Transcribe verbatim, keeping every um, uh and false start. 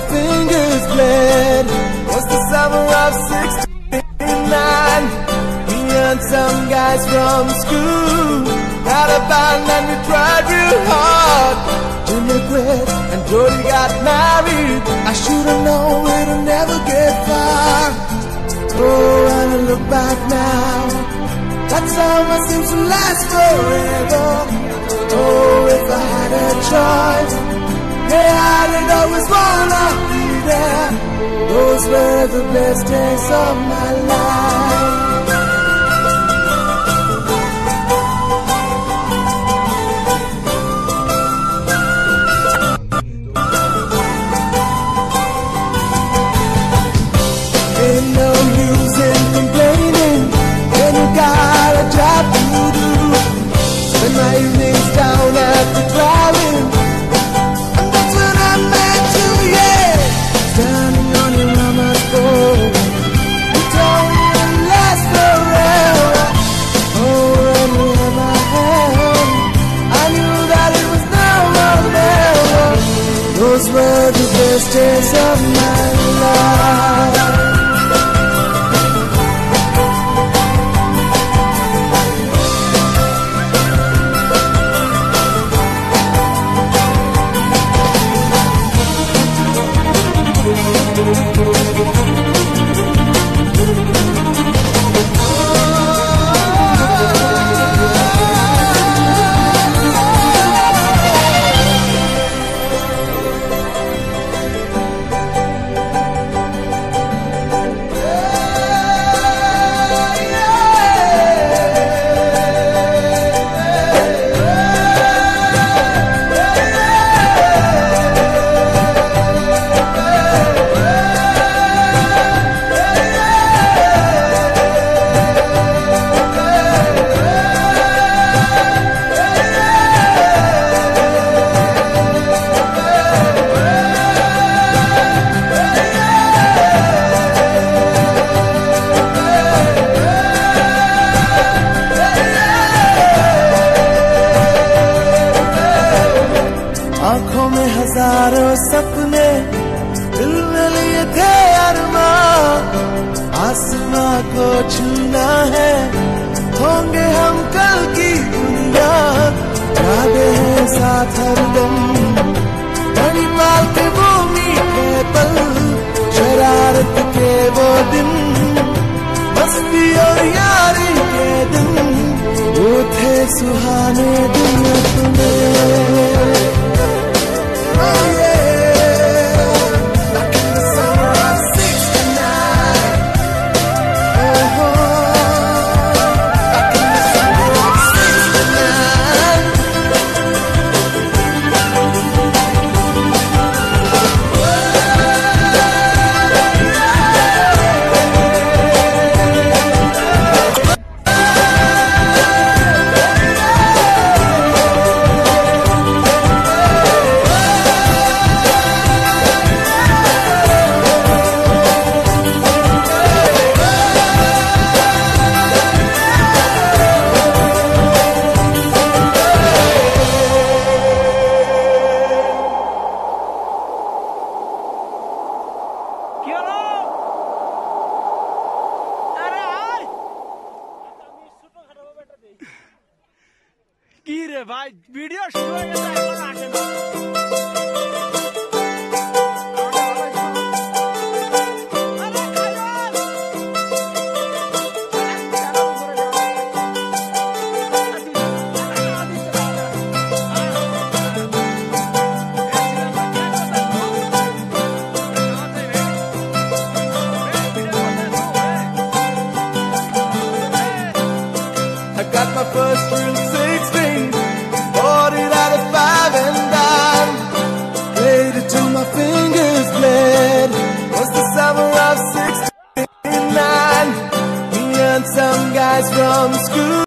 fingers bled. Was the summer of sixty-nine. Me and some guys from school had a band and we tried real hard. Jimmy quit and Jody got married. I should've known we'd never get far. Oh, and I look back now, that summer seems to last forever. Oh, if I had a choice, yeah, I'd always wanna be there. Those were the best days of my life. Ain't no use in complaining when you got a job to do. Spend my evenings down at the drive-in, and that's when I met you, yeah. Standing on your mama's boat, you told me it'd last forever. Oh, when we had my hand, I knew that it was now or never. Those were the best days of my life. आँखों में हजारों सपने, दिल में लिए थे अरमान। आसमां को छूना है, होंगे हम कल की दुनिया। यादें हैं साथ हरदम, बड़ी पाल के वो मीठे पल, शरारत के वो दिन, मस्ती और यारी के दिन, वो थे सुहाने दिन अपने। की रे भाई वीडियो शुरू हो गया है ना। I got my first real sixteen, bought it out of five and dime. Played it till my fingers bled. Was the summer of sixty-nine. Me and some guys from school